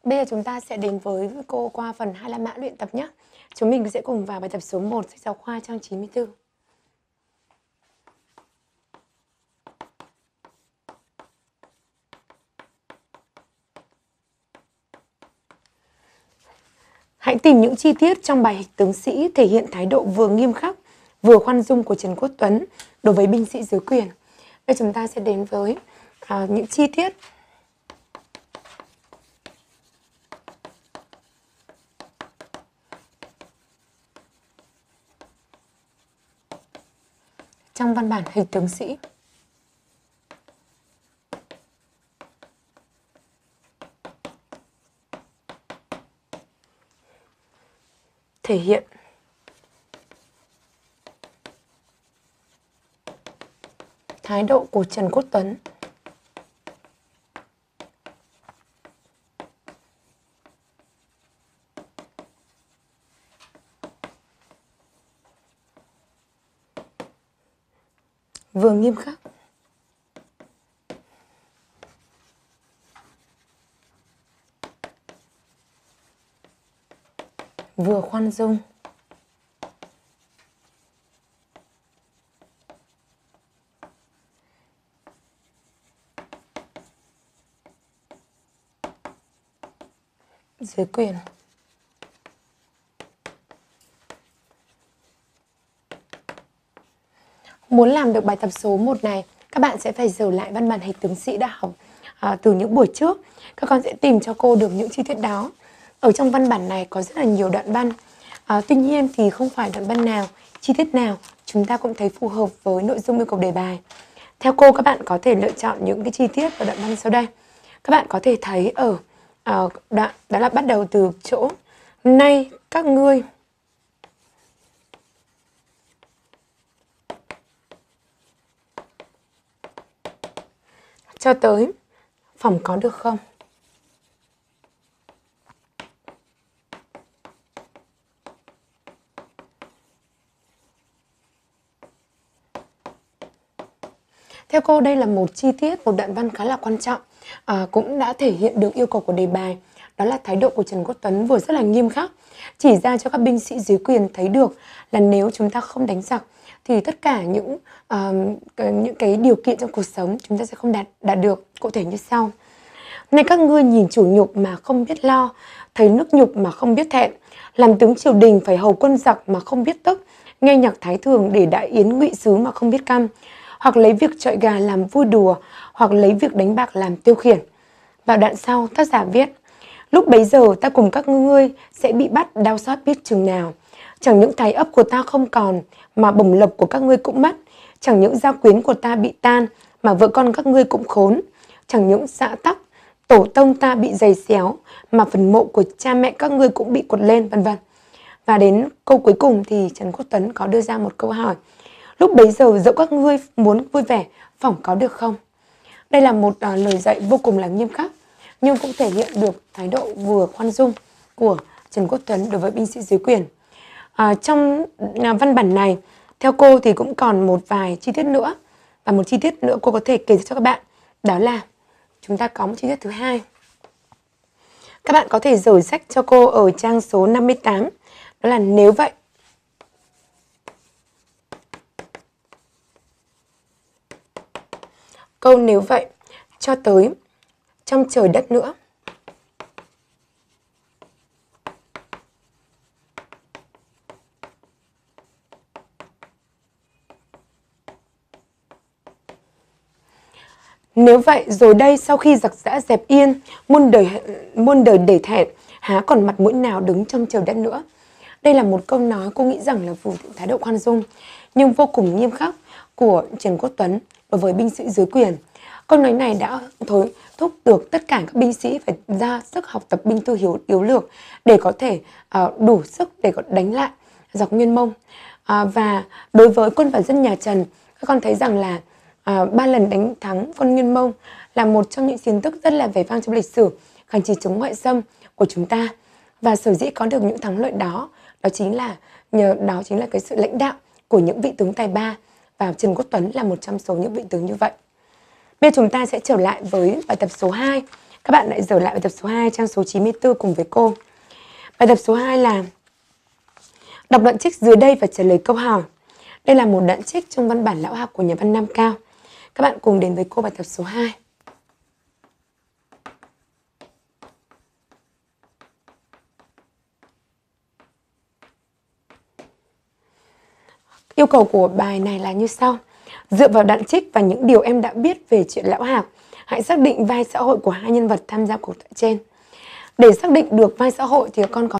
Bây giờ chúng ta sẽ đến với cô qua phần 2 la mã luyện tập nhé. Chúng mình sẽ cùng vào bài tập số 1 sách giáo khoa trang 94. Hãy tìm những chi tiết trong bài Hịch tướng sĩ thể hiện thái độ vừa nghiêm khắc, vừa khoan dung của Trần Quốc Tuấn đối với binh sĩ dưới quyền. Bây giờ chúng ta sẽ đến với những chi tiết. Trong văn bản Hịch tướng sĩ. Thể hiện thái độ của Trần Quốc Tuấn vừa nghiêm khắc, vừa khoan dung, dưới quyền. Muốn làm được bài tập số 1 này, các bạn sẽ phải dở lại văn bản Hịch tướng sĩ đã học từ những buổi trước. Các con sẽ tìm cho cô được những chi tiết đó. Ở trong văn bản này có rất là nhiều đoạn văn. Tuy nhiên thì không phải đoạn văn nào, chi tiết nào chúng ta cũng thấy phù hợp với nội dung yêu cầu đề bài. Theo cô, các bạn có thể lựa chọn những cái chi tiết ở đoạn văn sau đây. Các bạn có thể thấy ở đoạn đó là bắt đầu từ chỗ nay các ngươi cho tới phòng có được không? Theo cô, đây là một chi tiết, một đoạn văn khá là quan trọng, cũng đã thể hiện được yêu cầu của đề bài. Đó là thái độ của Trần Quốc Tuấn vừa rất là nghiêm khắc, chỉ ra cho các binh sĩ dưới quyền thấy được là nếu chúng ta không đánh giặc thì tất cả những cái điều kiện trong cuộc sống chúng ta sẽ không đạt được. Cụ thể như sau: này các ngươi nhìn chủ nhục mà không biết lo, thấy nước nhục mà không biết thẹn, làm tướng triều đình phải hầu quân giặc mà không biết tức, nghe nhạc thái thường để đại yến ngụy sứ mà không biết căm, hoặc lấy việc chọi gà làm vui đùa, hoặc lấy việc đánh bạc làm tiêu khiển. Vào đoạn sau, tác giả viết: lúc bấy giờ ta cùng các ngươi sẽ bị bắt đau xót biết chừng nào. Chẳng những thái ấp của ta không còn, mà bổng lộc của các ngươi cũng mất. Chẳng những gia quyến của ta bị tan, mà vợ con các ngươi cũng khốn. Chẳng những xã tắc, tổ tông ta bị giày xéo, mà phần mộ của cha mẹ các ngươi cũng bị quật lên, vân vân. Và đến câu cuối cùng thì Trần Quốc Tuấn có đưa ra một câu hỏi: lúc bấy giờ dẫu các ngươi muốn vui vẻ, phỏng có được không? Đây là một lời dạy vô cùng là nghiêm khắc, nhưng cũng thể hiện được thái độ vừa khoan dung của Trần Quốc Tuấn đối với binh sĩ dưới quyền. Trong văn bản này, theo cô thì cũng còn một vài chi tiết nữa. Và một chi tiết nữa cô có thể kể cho các bạn, đó là chúng ta có một chi tiết thứ hai. Các bạn có thể dở sách cho cô ở trang số 58. Đó là nếu vậy. Câu nếu vậy cho tới trong trời đất nữa. Nếu vậy rồi đây sau khi giặc giã dẹp yên, muôn đời để thẹn, há còn mặt mũi nào đứng trong trời đất nữa. Đây là một câu nói cô nghĩ rằng là phủ định thái độ khoan dung nhưng vô cùng nghiêm khắc của Trần Quốc Tuấn đối với binh sĩ dưới quyền. Câu nói này đã thôi thúc được tất cả các binh sĩ phải ra sức học tập binh tư yếu lược để có thể đủ sức để đánh lại giặc Nguyên Mông. Và đối với quân và dân nhà Trần, các con thấy rằng là 3 lần đánh thắng quân Nguyên Mông là một trong những chiến tích rất là vẻ vang trong lịch sử kháng chiến chống ngoại xâm của chúng ta. Và sở dĩ có được những thắng lợi đó, đó chính là cái sự lãnh đạo của những vị tướng tài ba, và Trần Quốc Tuấn là một trong số những vị tướng như vậy. Bây giờ chúng ta sẽ trở lại với bài tập số 2, Các bạn lại dở lại bài tập số 2 trang số 94 cùng với cô. Bài tập số 2 là đọc đoạn trích dưới đây và trả lời câu hỏi. Đây là một đoạn trích trong văn bản lão học của nhà văn Nam Cao. Các bạn cùng đến với cô bài tập số 2. Yêu cầu của bài này là như sau. Dựa vào đoạn trích và những điều em đã biết về chuyện lão Hạc, hãy xác định vai xã hội của hai nhân vật tham gia cuộc thoại trên. Để xác định được vai xã hội thì con có